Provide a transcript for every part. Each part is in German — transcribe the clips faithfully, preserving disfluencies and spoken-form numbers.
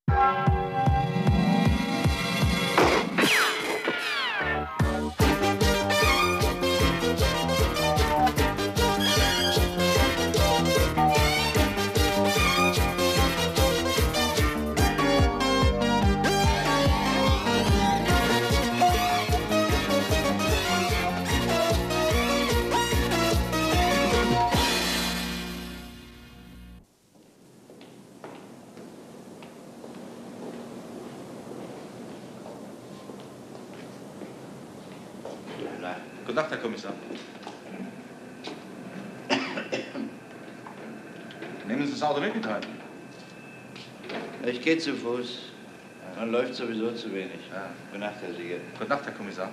Guten Nacht, Herr Kommissar. Nehmen Sie das Auto mit mit rein? Ich gehe zu Fuß. Man läuft sowieso zu wenig. Ja. Gute Nacht, Herr Sieger. Gute Nacht, Herr Kommissar.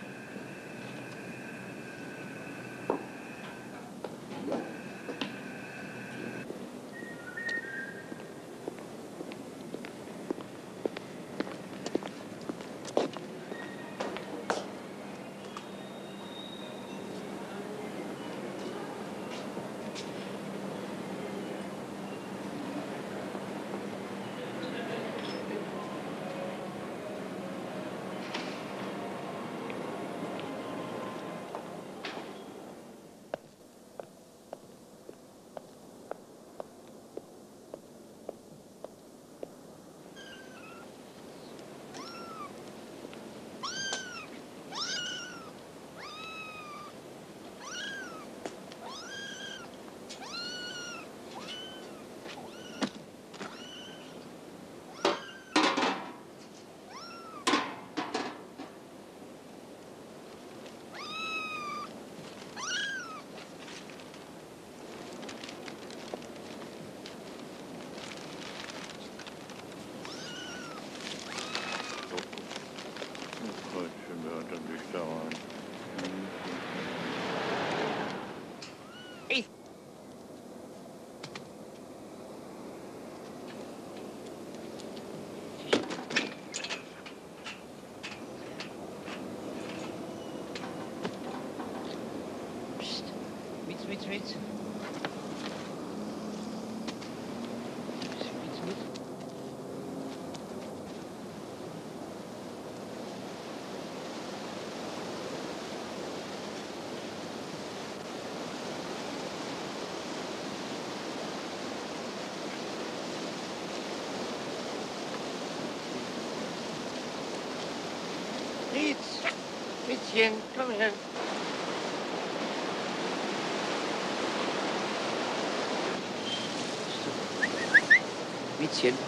Mit, mit. Fritz, Fritzchen, komm her. Fritzchen.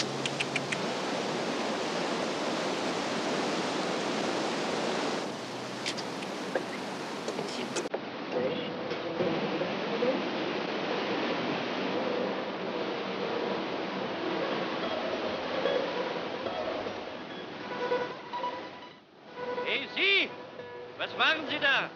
Hey, Sie! Was machen Sie da?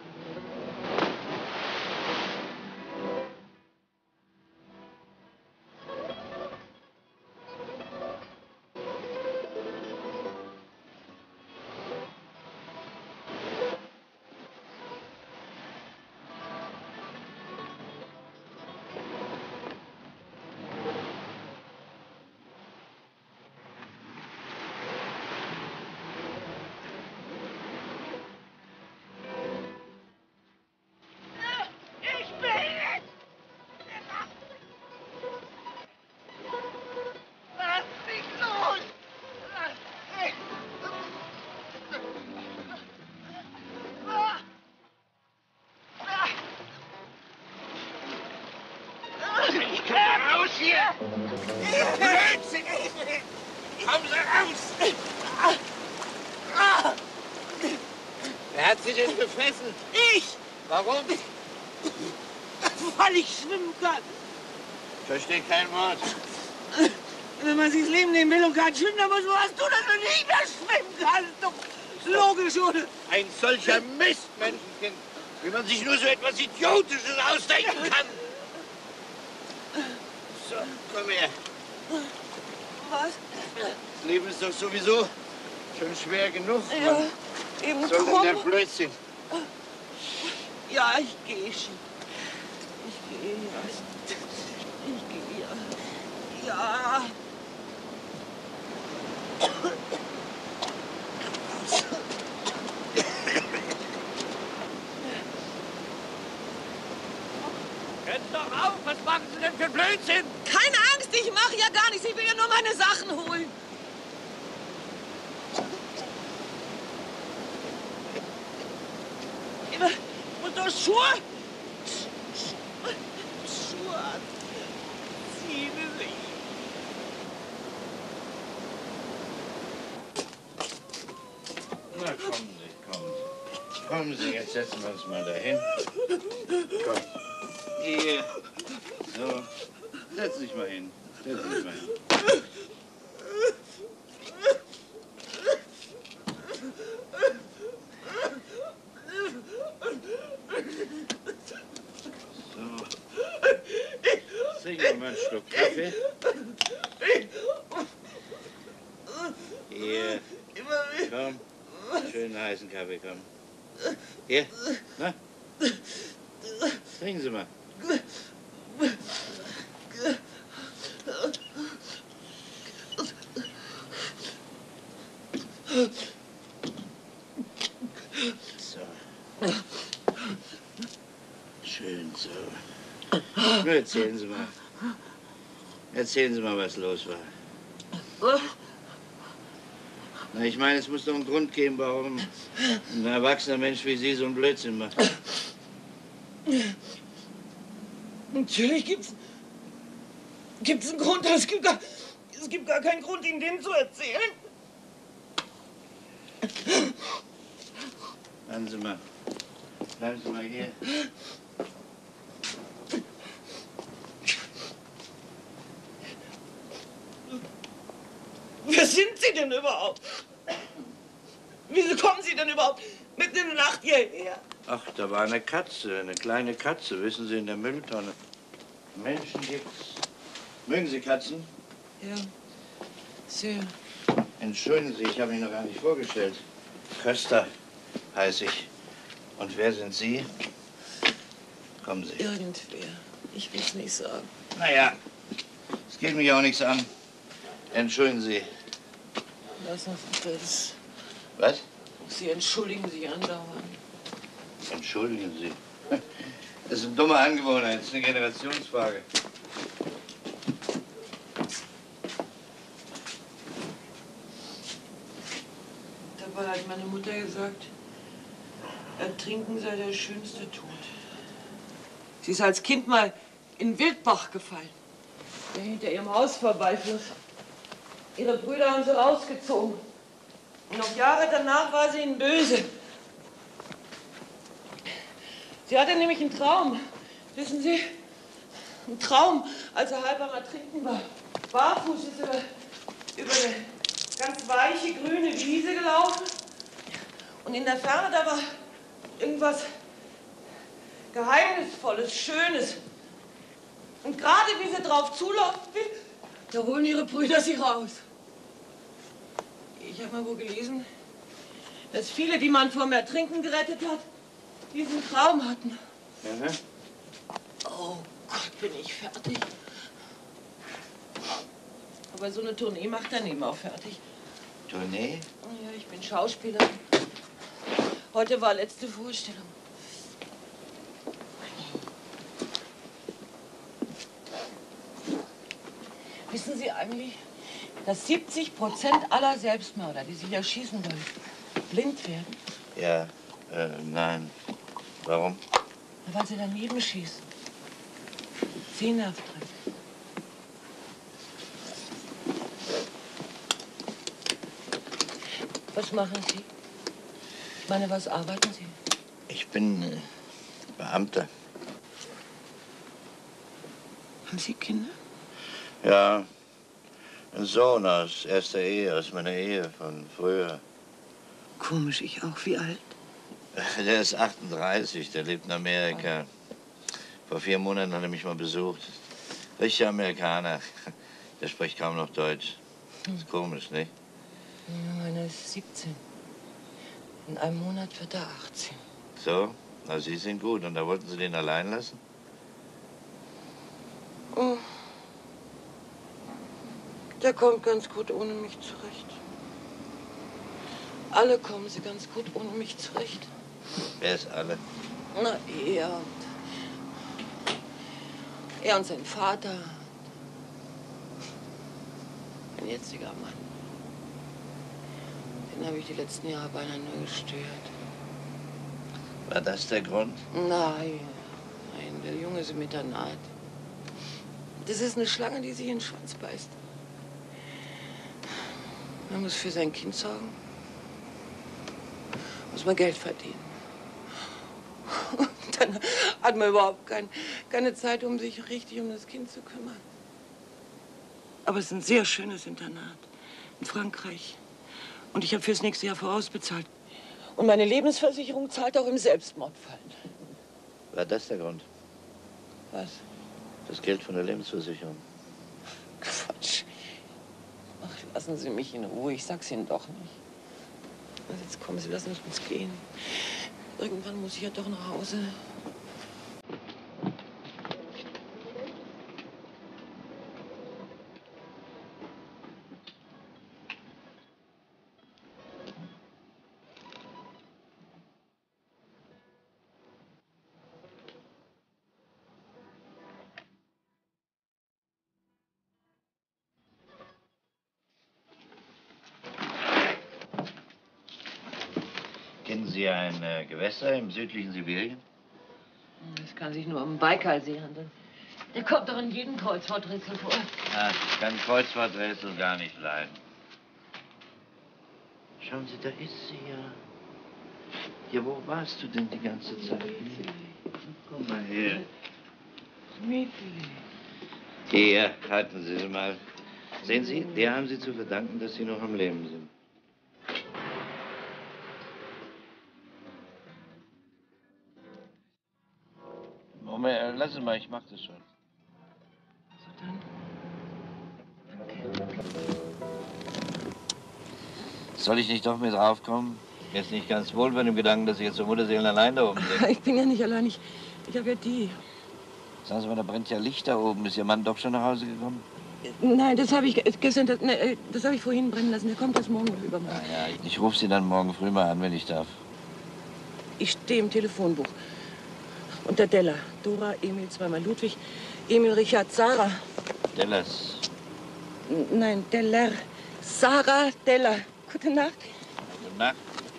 Wer hat Sie denn gefesselt? Ich! Warum? Weil ich schwimmen kann. Ich verstehe kein Wort. Wenn man sich das Leben nehmen will und kann schwimmen, dann muss man was tun, dass man nicht mehr schwimmen kann. Doch logisch, oder? Ein solcher Mist, Menschenkind, wie man sich nur so etwas Idiotisches ausdenken kann. So, komm her. Was? Das Leben ist doch sowieso schon schwer genug. Ja, eben Was soll denn drum. der Blödsinn? Ja, ich gehe schon. Ich gehe, ja. Ich gehe, ja. Ja. Hören Sie doch auf! Was machen Sie denn für Blödsinn? Keine Angst, ich mache ja gar nichts. Ich will ja nur meine Sachen holen. Ich muss doch Schuhe. Schuhe anziehen. Na, kommen Sie, kommen Sie. Kommen Sie, jetzt setzen wir uns mal dahin. Komm. Hier. So. Setz dich mal hin. Setz dich mal hin. So. Trink noch mal einen Schluck Kaffee. Hier. Komm. Schönen heißen Kaffee, komm. Hier. Na? Trinken Sie mal. So. Schön so. Nur erzählen Sie mal. Erzählen Sie mal, was los war. Na, ich meine, es muss doch einen Grund geben, warum ein erwachsener Mensch wie Sie so einen Blödsinn macht. Natürlich gibt's, gibt's einen Grund. Es gibt, gar, es gibt gar keinen Grund, Ihnen den zu erzählen. Bleiben Sie mal. Bleiben Sie mal hier. Wer sind Sie denn überhaupt? Wieso kommen Sie denn überhaupt mitten in der Nacht hierher? Ach, da war eine Katze, eine kleine Katze, wissen Sie, in der Mülltonne. Menschen gibt's. Mögen Sie Katzen? Ja, sehr. Entschuldigen Sie, ich habe mich noch gar nicht vorgestellt. Köster heiße ich. Und wer sind Sie? Kommen Sie. Irgendwer. Ich will es nicht sagen. Naja, es geht mich auch nichts an. Entschuldigen Sie. Lassen Sie das. Was? Sie entschuldigen sich andauernd. Entschuldigen Sie. Das ist eine dumme Angewohnheit, das ist eine Generationsfrage. Dabei hat meine Mutter gesagt, Ertrinken sei der schönste Tod. Sie ist als Kind mal in Wildbach gefallen, der hinter ihrem Haus vorbeifloss. Ihre Brüder haben sie rausgezogen. Und noch Jahre danach war sie ihnen böse. Sie hatte nämlich einen Traum, wissen Sie? Einen Traum, als er halb am Ertrinken war. Barfuß ist über, über eine ganz weiche, grüne Wiese gelaufen. Und in der Ferne, da war irgendwas Geheimnisvolles, Schönes. Und gerade wie sie drauf zulaufen will, da holen ihre Brüder sie raus. Ich habe mal wo gelesen, dass viele, die man vom Ertrinken gerettet hat, diesen Traum hatten. Mhm. Oh Gott, bin ich fertig. Aber so eine Tournee macht dann eben auch fertig. Tournee? Oh ja, ich bin Schauspielerin. Heute war letzte Vorstellung. Wissen Sie eigentlich, dass siebzig Prozent aller Selbstmörder, die sich erschießen wollen, blind werden? Ja, äh, nein. Warum? Weil sie daneben schießen. Sehnerv drin. Was machen Sie? Ich meine, was arbeiten Sie? Ich bin äh, Beamter. Haben Sie Kinder? Ja, ein Sohn aus erster Ehe, aus meiner Ehe von früher. Komisch, ich auch. Wie alt? Der ist achtunddreißig, der lebt in Amerika. Vor vier Monaten hat er mich mal besucht. Richtiger Amerikaner. Der spricht kaum noch Deutsch. Ist komisch, nicht? Ja, meiner ist siebzehn. In einem Monat wird er achtzehn. So? Na, Sie sind gut. Und da wollten Sie den allein lassen? Oh. Der kommt ganz gut ohne mich zurecht. Alle kommen sie ganz gut ohne mich zurecht. Wer ist alle? Na, er und... Er und sein Vater. Mein jetziger Mann. Den habe ich die letzten Jahre beinahe nur gestört. War das der Grund? Nein, nein, der Junge ist im Internat. Das ist eine Schlange, die sich in den Schwanz beißt. Man muss für sein Kind sorgen. Muss man Geld verdienen. Und dann hat man überhaupt kein, keine Zeit, um sich richtig um das Kind zu kümmern. Aber es ist ein sehr schönes Internat in Frankreich. Und ich habe fürs nächste Jahr vorausbezahlt. Und meine Lebensversicherung zahlt auch im Selbstmordfall. War das der Grund? Was? Das Geld von der Lebensversicherung. Quatsch. Ach, lassen Sie mich in Ruhe. Ich sag's Ihnen doch nicht. Also jetzt kommen Sie, lassen Sie uns gehen. Irgendwann muss ich ja doch nach Hause. Kennen Sie ein äh, Gewässer im südlichen Sibirien? Es kann sich nur um Baikalsee handeln. Der kommt doch in jedem Kreuzworträtsel vor. Ah, ich kann Kreuzworträtsel gar nicht leiden. Schauen Sie, da ist sie ja. Ja, wo warst du denn die ganze Zeit? Komm mal her. Schmiedli. Hier, halten Sie sie mal. Sehen Sie, der haben Sie zu verdanken, dass Sie noch am Leben sind. Moment, lass es mal, ich mach das schon. So dann. Soll ich nicht doch mit raufkommen? Mir ist nicht ganz wohl bei dem Gedanken, dass Sie jetzt so Mutterseelen allein da oben sind. Ich bin ja nicht allein. Ich, ich habe ja die. Sagen Sie mal, da brennt ja Licht da oben. Ist Ihr Mann doch schon nach Hause gekommen? Nein, das habe ich gestern, das, ne, das habe ich vorhin brennen lassen. Der kommt erst morgen oder übermorgen. Na ja, ich rufe Sie dann morgen früh mal an, wenn ich darf. Ich stehe im Telefonbuch. Unter Della. Dora, Emil, zweimal Ludwig, Emil, Richard, Sarah. Dellas. N nein, Deller. Sarah Della. Gute Nacht. Gute Nacht.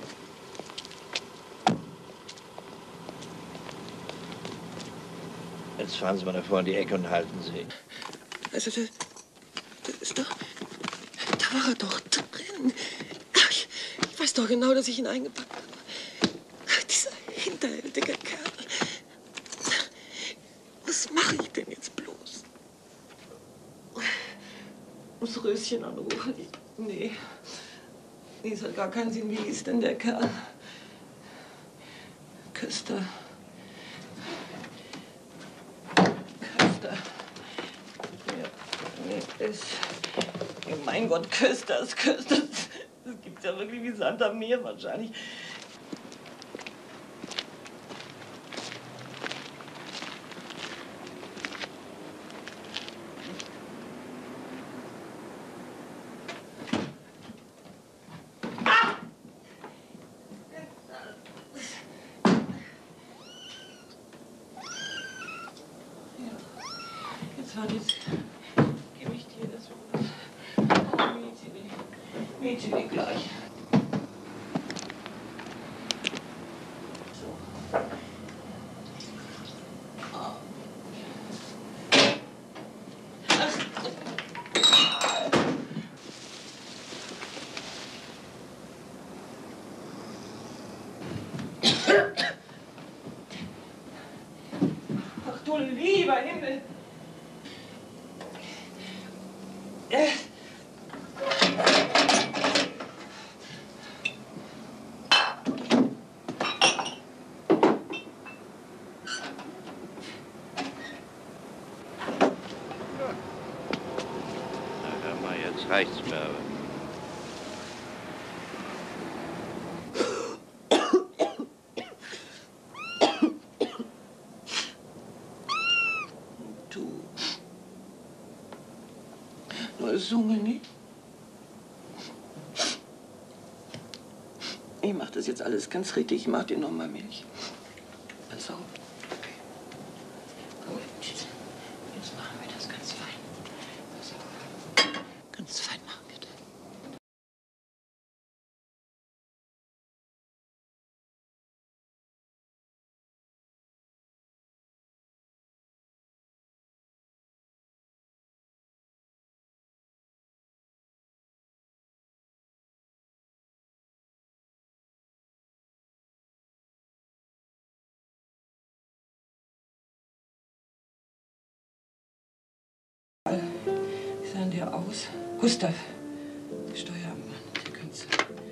Jetzt fahren Sie mal davor in die Ecke und halten Sie. Also, das, das ist doch... Da war er doch drin. Ich, ich weiß doch genau, dass ich ihn eingepackt habe. Dieser hinterhältige Kerl. Was mache ich denn jetzt bloß? Muss Röschen anrufen? Ich, nee. Nee, es hat gar keinen Sinn. Wie ist denn der Kerl? Köster. Köster. Ja, nee, ist... Oh mein Gott, Kösters, Kösters. Das gibt's ja wirklich wie Sand am Meer wahrscheinlich. Warte, jetzt gebe ich dir das. Oh, Mädchen, Mädchen, gleich. So. Oh. Ach du lieber Himmel. Jetzt reicht's mir aber. Du. Nur Zunge nicht. Ich mach das jetzt alles ganz richtig. Ich mach dir noch mal Milch. Pass auf. Okay. Gut. Jetzt machen wir das ganz fein. Pass auf. Ganz fein machen wir das. Wie sah denn der aus? Gustav, Steueramtmann, Sie können's.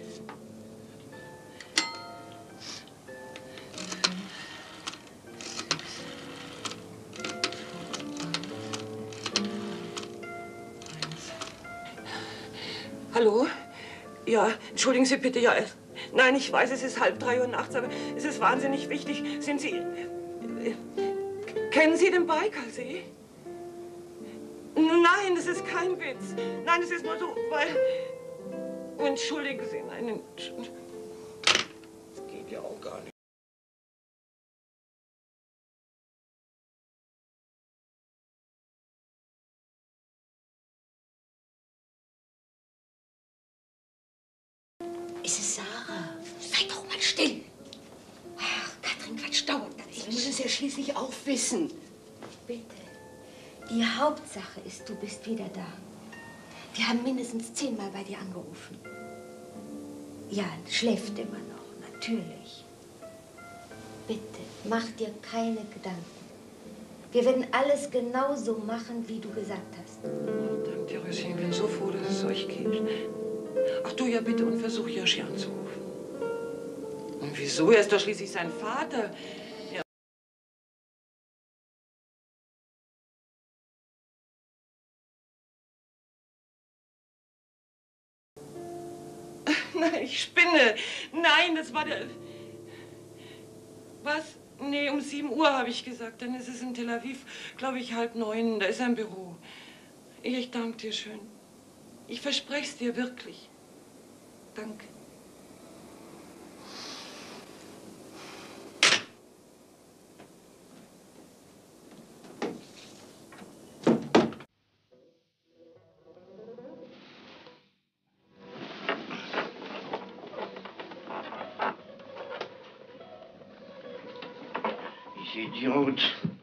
Hallo? Ja, entschuldigen Sie bitte, ja. Nein, ich weiß, es ist halb drei Uhr nachts, aber es ist wahnsinnig wichtig. Sind Sie... Äh, kennen Sie den Baikalsee? Nein, das ist kein Witz. Nein, es ist nur so, weil... Oh, entschuldigen Sie, nein, entschuldigen. Das geht ja auch gar nicht. Es ist Sarah. Sei doch mal still. Ach, Katrin quatscht dauernd. Ich muss es ja schließlich auch wissen. Bitte. Die Hauptsache ist, du bist wieder da. Wir haben mindestens zehnmal bei dir angerufen. Jan schläft immer noch, natürlich. Bitte, mach dir keine Gedanken. Wir werden alles genau so machen, wie du gesagt hast. Oh, danke dir, Röschen. Ich bin so froh, dass es euch gibt. Ach du ja bitte und versuch Joshi anzurufen. Und wieso? Er ist doch schließlich sein Vater. Ja. Nein, ich spinne. Nein, das war der... Was? Nee, um sieben Uhr habe ich gesagt. Dann ist es in Tel Aviv, glaube ich, halb neun. Da ist er im Büro. Ich danke dir schön. Ich verspreche es dir wirklich. Danke. Ich Idiot.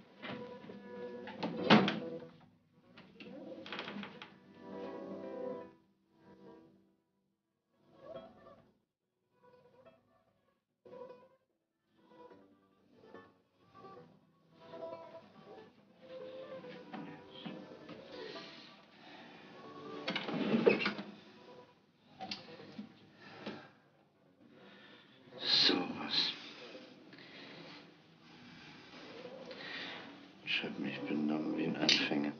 Ich hab mich benommen wie ein Anfänger.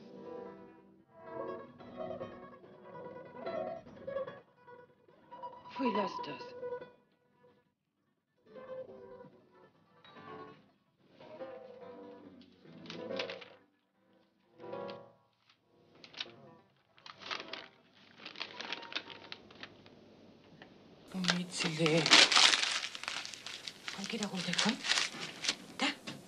Pfui, lass das. Oh, Miezele. Komm, geh da runter, komm. Da.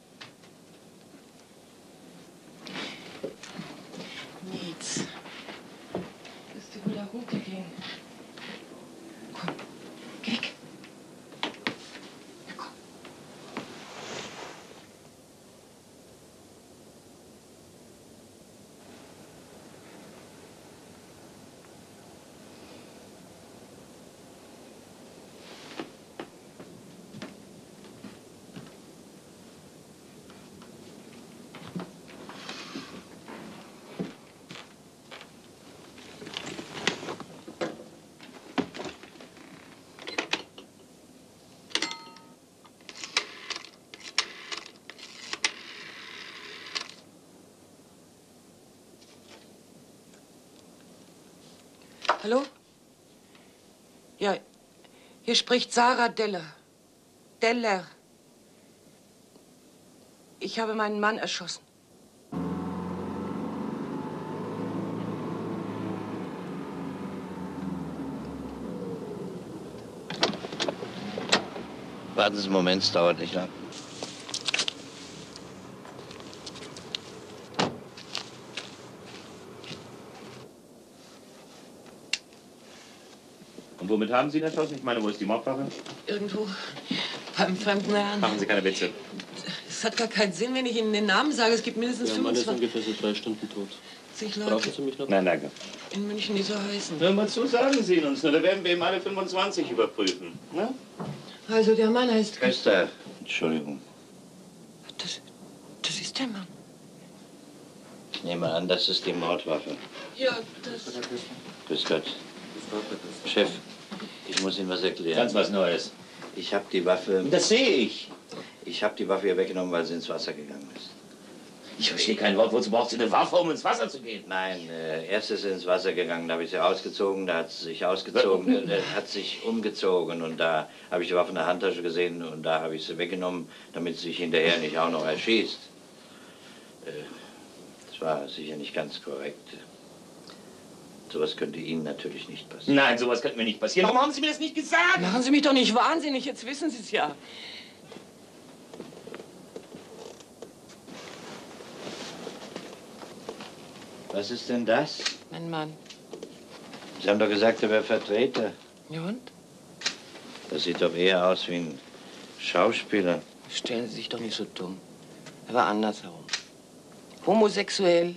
Mietz. Wirst du wieder runtergehen? Komm, geh weg. Na komm. Hallo? Ja, hier spricht Sarah Deller. Deller. Ich habe meinen Mann erschossen. Warten Sie einen Moment, es dauert nicht lang. Und womit haben Sie ihn erschossen? Ich meine, wo ist die Mordwaffe? Irgendwo beim fremden Herrn. Machen Sie keine Witze. Es hat gar keinen Sinn, wenn ich Ihnen den Namen sage. Es gibt mindestens Der Mann ist fünfundzwanzig ungefähr so zwei Stunden tot. Leute Brauchen Sie mich noch? Nein, danke. in München, die so heißen. Hör mal zu, sagen Sie ihn uns nur. Da werden wir ihm alle fünfundzwanzig überprüfen. Ne? Also der Mann heißt... Köster, Entschuldigung. Das, das ist der Mann. Ich nehme an, das ist die Mordwaffe. Ja, das... Grüß Gott. Chef, ich muss Ihnen was erklären. Ganz was Neues. Ich habe die Waffe... Das sehe ich. Ich habe die Waffe hier weggenommen, weil sie ins Wasser gegangen ist. Ich verstehe kein Wort. Wozu braucht sie eine Waffe, um ins Wasser zu gehen? Nein, äh, erst ist sie ins Wasser gegangen, da habe ich sie ausgezogen, da hat sie sich ausgezogen, äh, hat sich umgezogen und da habe ich die Waffe in der Handtasche gesehen und da habe ich sie weggenommen, damit sie sich hinterher nicht auch noch erschießt. Äh, das war sicher nicht ganz korrekt. Sowas könnte Ihnen natürlich nicht passieren. Nein, sowas könnte mir nicht passieren. Warum haben Sie mir das nicht gesagt? Machen Sie mich doch nicht wahnsinnig, jetzt wissen Sie es ja. Was ist denn das? Mein Mann. Sie haben doch gesagt, er wäre Vertreter. Ja und? Das sieht doch eher aus wie ein Schauspieler. Stellen Sie sich doch nicht so dumm. Er war andersherum. Homosexuell.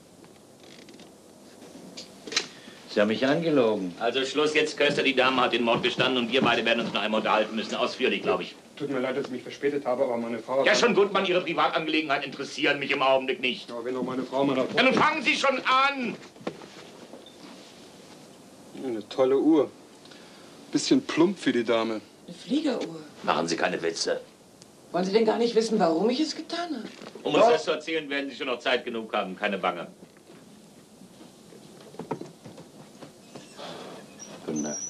Sie haben mich angelogen. Also Schluss jetzt, Köster. Die Dame hat den Mord gestanden und wir beide werden uns noch einmal unterhalten müssen. Ausführlich, glaube ich. Tut mir leid, dass ich mich verspätet habe, aber meine Frau... Ja, schon gut, Mann. Ihre Privatangelegenheiten interessieren mich im Augenblick nicht. Aber wenn doch meine Frau mal da... Ja, nun fangen Sie schon an! Eine tolle Uhr. Bisschen plump für die Dame. Eine Fliegeruhr. Machen Sie keine Witze. Wollen Sie denn gar nicht wissen, warum ich es getan habe? Um uns das zu erzählen, werden Sie schon noch Zeit genug haben. Keine Bange. Guten Tag.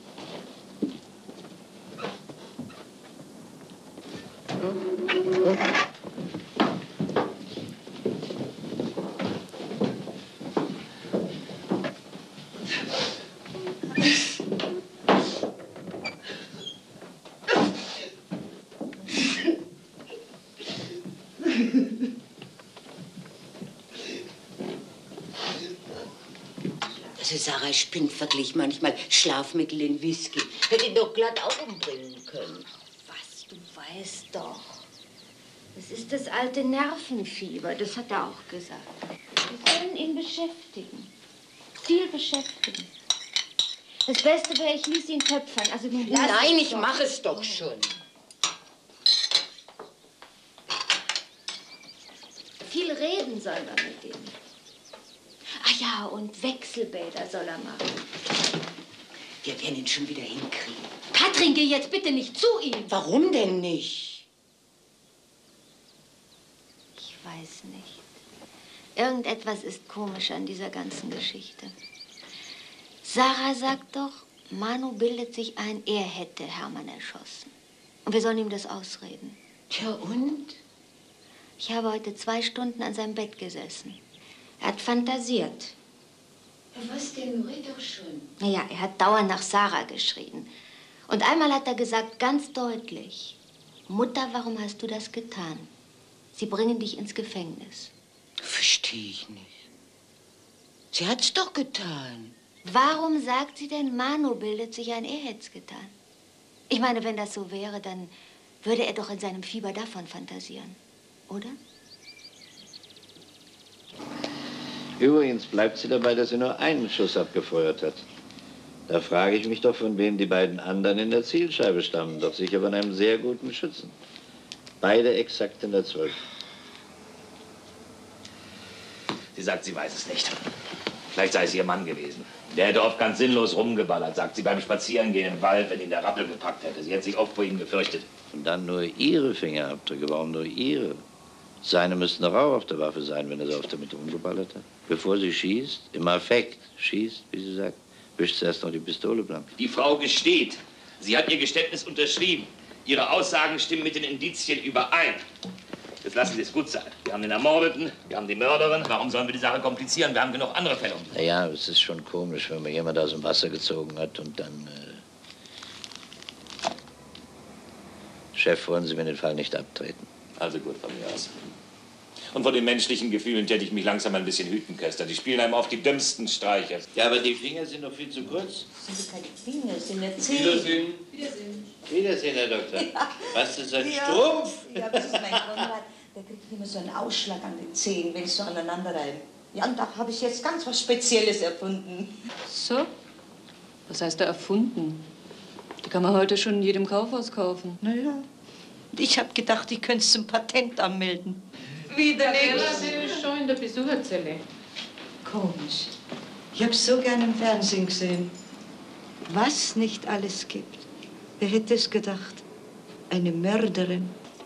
Also Sarah spinnt wirklich manchmal. Schlafmittel in Whisky. Hätte ihn doch glatt auch umbringen können. Was, du weißt doch. Das ist das alte Nervenfieber, das hat er auch gesagt. Wir sollen ihn beschäftigen. Viel beschäftigen. Das Beste wäre, ich ließ ihn töpfern. Also nun lass Nein, es ich doch. mache es doch schon. Viel reden soll man mit ihm. Ah ja, und Wechselbäder soll er machen. Wir werden ihn schon wieder hinkriegen. Katrin, geh jetzt bitte nicht zu ihm. Warum denn nicht? Ich weiß nicht. Irgendetwas ist komisch an dieser ganzen Geschichte. Sarah sagt doch, Manu bildet sich ein, er hätte Hermann erschossen. Und wir sollen ihm das ausreden. Tja, und? Ich habe heute zwei Stunden an seinem Bett gesessen. Er hat fantasiert. Was denn? Red doch schon. Naja, er hat dauernd nach Sarah geschrien. Und einmal hat er gesagt, ganz deutlich, Mutter, warum hast du das getan? Sie bringen dich ins Gefängnis. Verstehe ich nicht. Sie hat's doch getan. Warum sagt sie denn, Manu bildet sich ein, er hätt's getan? Ich meine, wenn das so wäre, dann würde er doch in seinem Fieber davon fantasieren, oder? Übrigens bleibt sie dabei, dass sie nur einen Schuss abgefeuert hat. Da frage ich mich doch, von wem die beiden anderen in der Zielscheibe stammen. Doch sicher von einem sehr guten Schützen. Beide exakt in der zwölf. Sie sagt, sie weiß es nicht. Vielleicht sei es ihr Mann gewesen. Der hätte oft ganz sinnlos rumgeballert, sagt sie beim Spazierengehen im Wald, wenn ihn der Rappel gepackt hätte. Sie hätte sich oft vor ihm gefürchtet. Und dann nur ihre Fingerabdrücke. Warum nur ihre? Seine müssten doch auch auf der Waffe sein, wenn er so oft damit rumgeballert hat. Bevor sie schießt, im Affekt schießt, wie sie sagt, wischt sie erst noch die Pistole blank. Die Frau gesteht. Sie hat ihr Geständnis unterschrieben. Ihre Aussagen stimmen mit den Indizien überein. Jetzt lassen Sie es gut sein. Wir haben den Ermordeten, wir haben die Mörderin. Warum sollen wir die Sache komplizieren? Wir haben genug andere Fälle. Naja, es ist schon komisch, wenn man jemand aus dem Wasser gezogen hat und dann... Äh Chef, wollen Sie mir den Fall nicht abtreten? Also gut, von mir aus. Und von den menschlichen Gefühlen täte ich mich langsam ein bisschen hüten, Köster. Die spielen einem auf die dümmsten Streiche. Ja, aber die Finger sind doch viel zu kurz. Das sind keine Finger, das sind ja Zehen. Wiedersehen. Wiedersehen. Wiedersehen, Herr Doktor. Ja. Was ist ein Ja. Strumpf? Ja, das ist mein Konrad. Der kriegt immer so einen Ausschlag an den Zehen, wenn es so aneinander reibt. Ja, und da habe ich jetzt ganz was Spezielles erfunden. So? Was heißt da erfunden? Die kann man heute schon in jedem Kaufhaus kaufen. Naja, ich habe gedacht, ich könnte es zum Patent anmelden. Wieder Sie ist schon in der Besucherzelle. Komisch. Ich habe so gerne im Fernsehen gesehen. Was nicht alles gibt. Wer hätte es gedacht? Eine Mörderin.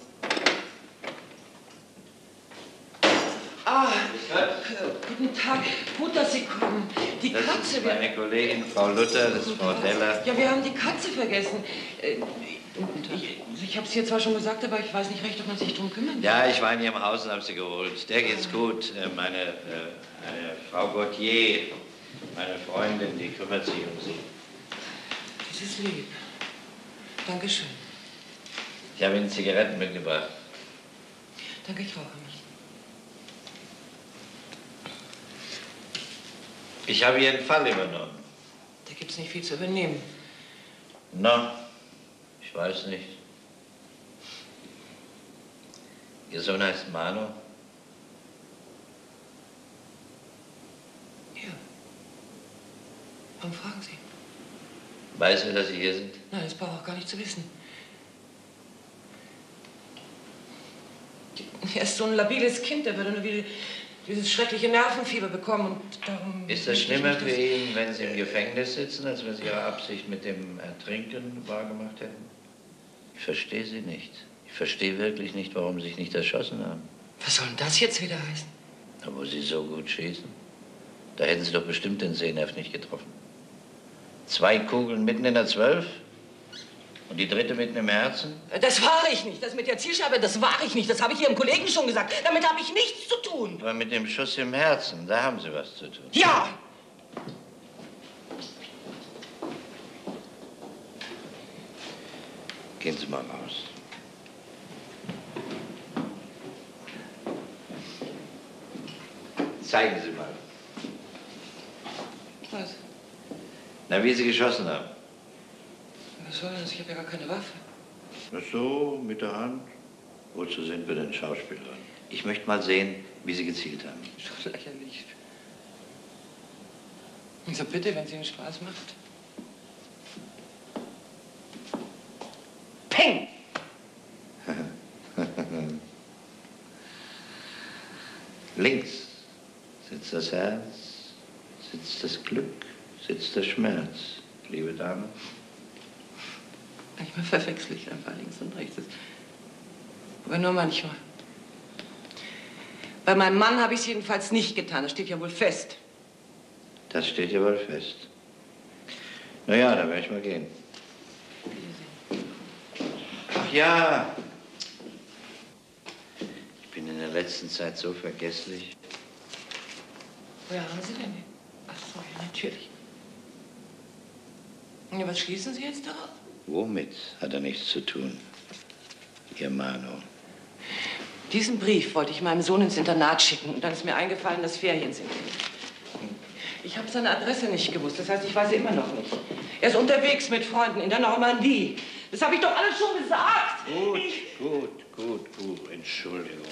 Ah, guten Tag. Gut, dass Sie kommen. Die Das Katze. ist meine Kollegin, Frau Luther, das ist Frau Deller. Ja, wir haben die Katze vergessen. Äh, Ich, ich habe es hier zwar schon gesagt, aber ich weiß nicht recht, ob man sich drum kümmern will. Ja, ich war in Ihrem Haus und habe sie geholt. Der geht's gut. Äh, Meine, äh, eine Frau Gautier, meine Freundin, die kümmert sich um Sie. Das ist lieb. Dankeschön. Ich habe Ihnen Zigaretten mitgebracht. Danke, ich rauche nicht. Ich habe Ihren Fall übernommen. Da gibt's nicht viel zu übernehmen. Na, ich weiß nicht. Ihr Sohn heißt Manu? Ja. Warum fragen Sie? Weiß er, dass Sie hier sind? Nein, das braucht auch gar nicht zu wissen. Er ist so ein labiles Kind, er würde nur wieder dieses schreckliche Nervenfieber bekommen und darum... Ist das schlimmer für ihn, wenn Sie im Gefängnis sitzen, als wenn Sie Ihre Absicht mit dem Ertrinken wahrgemacht hätten? Ich verstehe Sie nicht. Ich verstehe wirklich nicht, warum Sie sich nicht erschossen haben. Was soll denn das jetzt wieder heißen? Na, wo Sie so gut schießen. Da hätten Sie doch bestimmt den Sehnerv nicht getroffen. Zwei Kugeln mitten in der Zwölf und die dritte mitten im Herzen? Das war ich nicht. Das mit der Zielscheibe, das war ich nicht. Das habe ich Ihrem Kollegen schon gesagt. Damit habe ich nichts zu tun. Aber mit dem Schuss im Herzen, da haben Sie was zu tun. Ja! Gehen Sie mal raus. Zeigen Sie mal. Was? Na, wie Sie geschossen haben. Was soll das? Ich habe ja gar keine Waffe. Ach so, mit der Hand. Wozu sind wir denn Schauspieler? Ich möchte mal sehen, wie Sie gezielt haben. Ist doch lächerlich. Also bitte, wenn es Ihnen Spaß macht. Peng! Links sitzt das Herz, sitzt das Glück, sitzt der Schmerz, liebe Dame. Manchmal verwechsel ich einfach links und rechts. Aber nur manchmal. Bei meinem Mann habe ich es jedenfalls nicht getan. Das steht ja wohl fest. Das steht ja wohl fest. Na ja, dann werde ich mal gehen. Ach ja. Ich bin in der letzten Zeit so vergesslich. Woher haben Sie denn den? Ach so, ja, natürlich. Ja, was schließen Sie jetzt daraus? Womit hat er nichts zu tun? Ihr Manu. Diesen Brief wollte ich meinem Sohn ins Internat schicken. Und dann ist mir eingefallen, dass Ferien sind. Ich habe seine Adresse nicht gewusst. Das heißt, ich weiß sie immer noch nicht. Er ist unterwegs mit Freunden in der Normandie. Das habe ich doch alles schon gesagt. Gut, ich... gut, gut, gut. Entschuldigung.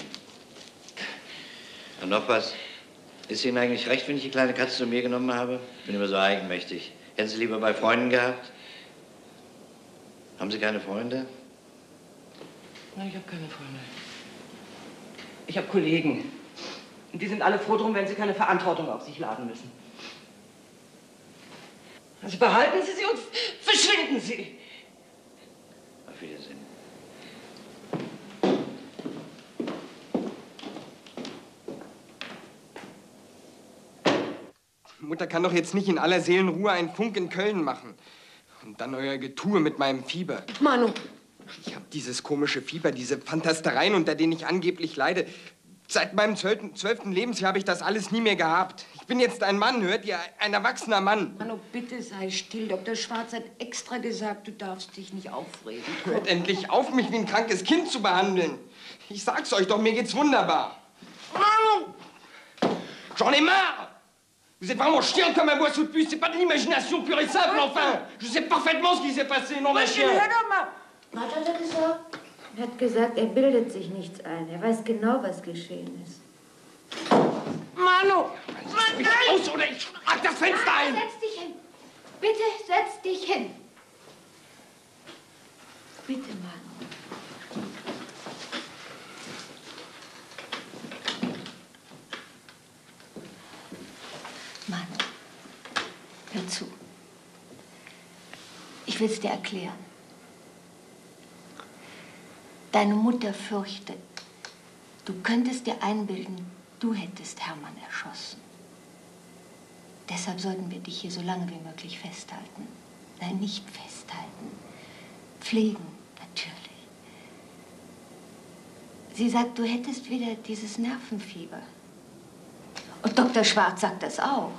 Und noch was. Ist Ihnen eigentlich recht, wenn ich die kleine Katze zu mir genommen habe? Ich bin immer so eigenmächtig. Hätten Sie lieber bei Freunden gehabt? Haben Sie keine Freunde? Nein, ich habe keine Freunde. Ich habe Kollegen. Und die sind alle froh drum, wenn sie keine Verantwortung auf sich laden müssen. Also behalten Sie sie und verschwinden Sie. Auf Wiedersehen. Mutter kann doch jetzt nicht in aller Seelenruhe einen Funk in Köln machen. Und dann euer Getue mit meinem Fieber. Manu. Ich habe dieses komische Fieber, diese Fantastereien, unter denen ich angeblich leide. Seit meinem zwölften, zwölften Lebensjahr habe ich das alles nie mehr gehabt. Ich bin jetzt ein Mann, hört ihr? Ein erwachsener Mann. Mano, bitte sei still. Doktor Schwarz hat extra gesagt, du darfst dich nicht aufregen. Hört endlich auf, mich wie ein krankes Kind zu behandeln. Ich sag's euch doch, mir geht's wunderbar. J'en ai marre! Vous êtes vraiment chiant comme un boisseau de puce. C'est pas de l'imagination pure et simple, enfin! Je sais parfaitement ce qui s'est passé, non, mein Chien! Hör doch mal! Was hat er gesagt? Er hat gesagt, er bildet sich nichts ein. Er weiß genau, was geschehen ist. Manu! Lass mich aus oder ich schlag das Fenster ein! Setz dich hin! Bitte setz dich hin! Bitte, Manu. Manu, hör zu. Ich will es dir erklären. Deine Mutter fürchtet, du könntest dir einbilden, du hättest Hermann erschossen. Deshalb sollten wir dich hier so lange wie möglich festhalten. Nein, nicht festhalten. Pflegen, natürlich. Sie sagt, du hättest wieder dieses Nervenfieber. Und Doktor Schwarz sagt das auch.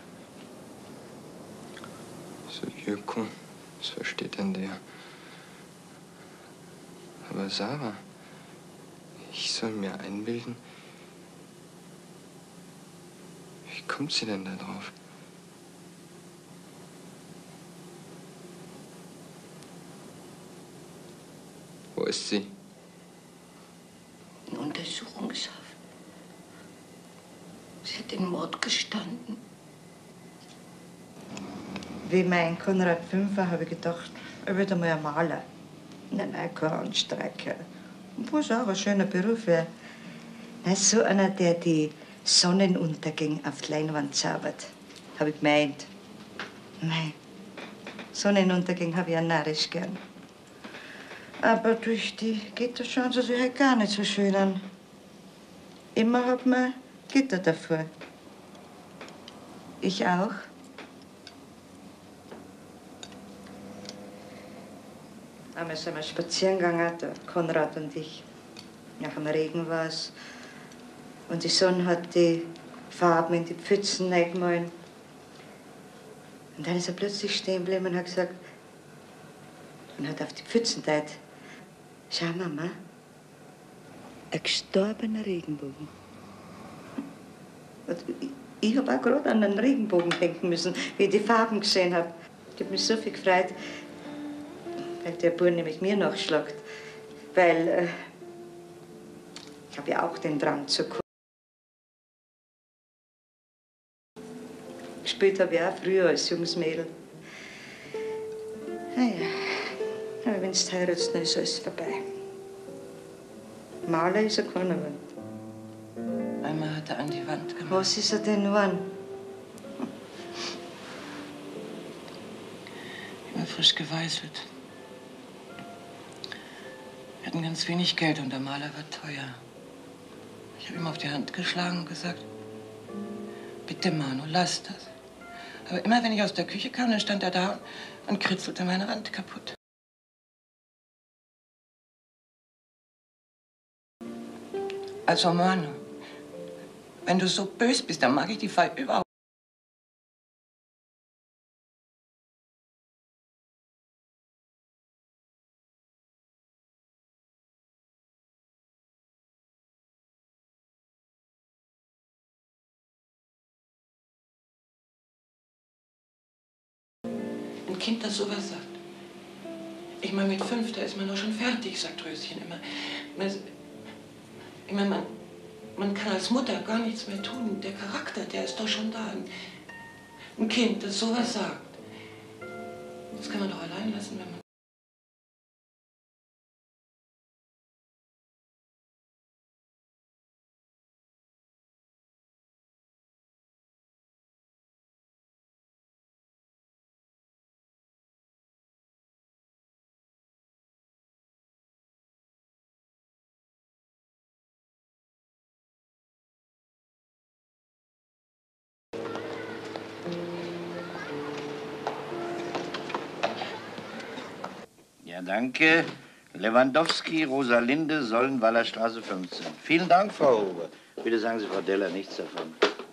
So, Jürko, was versteht denn der? Aber Sarah, ich soll mir einbilden, wie kommt sie denn da drauf? Wo ist sie? In Untersuchungshaft. Sie hat den Mord gestanden. Wie mein Konrad fünf war, habe ich gedacht, er wird einmal ein Maler. Nein, nein, kein Anstreicher. Was auch ein schöner Beruf wäre. Nein, so einer, der die Sonnenuntergänge auf die Leinwand zaubert, habe ich gemeint. Nein, Sonnenuntergänge habe ich ja narrisch gern. Aber durch die Gitter schauen sie sich halt gar nicht so schön an. Immer hat man Gitter davor. Ich auch. Einmal sind wir spazieren gegangen, der Konrad und ich. Nach dem Regen war es. Und die Sonne hat die Farben in die Pfützen reingemahlen. Und dann ist er plötzlich stehen geblieben und hat gesagt, und hat auf die Pfützen gedeutet. Schau, Mama, ein gestorbener Regenbogen. Und ich ich habe auch gerade an einen Regenbogen denken müssen, wie ich die Farben gesehen habe. Ich habe mich so viel gefreut, weil der Bub nämlich mir nachschlägt. Weil äh, ich habe ja auch den Drang zu Kunst. Gespielt habe ich auch früher als junges Mädel. Naja, aber wenn du heiratst, dann ist alles vorbei. Maler ist er keiner geworden. Einmal hat er an die Wand gemacht. Was ist er denn geworden? Immer frisch geweißelt. Wir hatten ganz wenig Geld und der Maler war teuer. Ich habe ihm auf die Hand geschlagen und gesagt, bitte Manu, lass das. Aber immer wenn ich aus der Küche kam, dann stand er da und kritzelte meine Wand kaputt. Also Manu, wenn du so böse bist, dann mag ich die Fall überhaupt. Ein Kind, das sowas sagt. Ich meine, mit fünf, da ist man doch schon fertig, sagt Röschen immer. Ich meine, man, man kann als Mutter gar nichts mehr tun. Der Charakter, der ist doch schon da. Ein Kind, das sowas sagt. Das kann man doch allein lassen, wenn man... Ja, danke. Lewandowski, Rosalinde, Sollenwaller Straße fünfzehn. Vielen Dank, Frau Huber. Bitte sagen Sie Frau Deller nichts davon.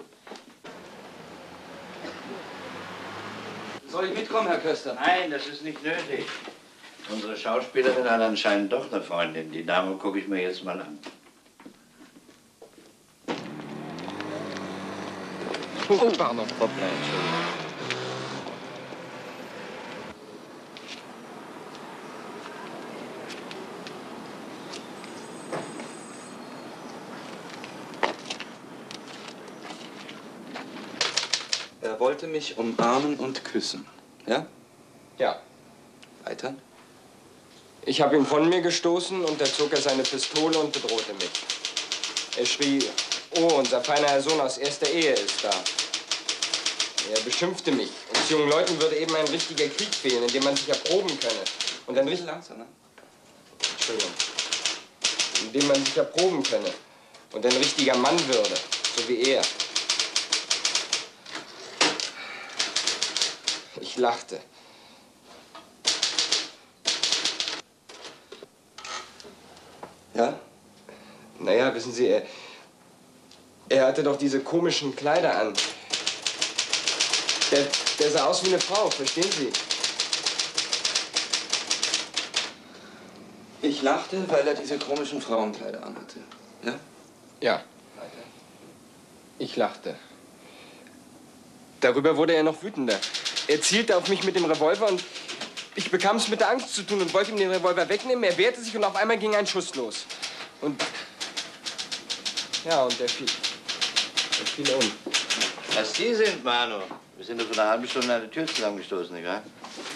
Soll ich mitkommen, Herr Köster? Nein, das ist nicht nötig. Unsere Schauspielerin hat anscheinend doch eine Freundin. Die Dame gucke ich mir jetzt mal an. Oh, pardon. Hoppla, Entschuldigung. Er wollte mich umarmen und küssen. Ja? Ja. Weiter? Ich habe ihn von mir gestoßen und da zog er seine Pistole und bedrohte mich. Er schrie, oh, unser feiner Herr Sohn aus erster Ehe ist da. Er beschimpfte mich. Uns jungen Leuten würde eben ein richtiger Krieg fehlen, in dem man sich erproben könne. Und ein richtig langsamer. Entschuldigung. In dem man sich erproben könne. Und ein richtiger Mann würde, so wie er. Ich lachte. Ja? Naja, wissen Sie, er, er hatte doch diese komischen Kleider an. Der, der sah aus wie eine Frau, verstehen Sie? Ich lachte, weil er diese komischen Frauenkleider anhatte. Ja? Ja. Ich lachte. Darüber wurde er noch wütender. Er zielte auf mich mit dem Revolver und ich bekam es mit der Angst zu tun und wollte ihm den Revolver wegnehmen. Er wehrte sich und auf einmal ging ein Schuss los. Und ja, und er fiel. Er fiel um. Was Sie sind, Manu. Wir sind doch vor einer halben Stunde an der Tür zusammengestoßen, nicht wahr?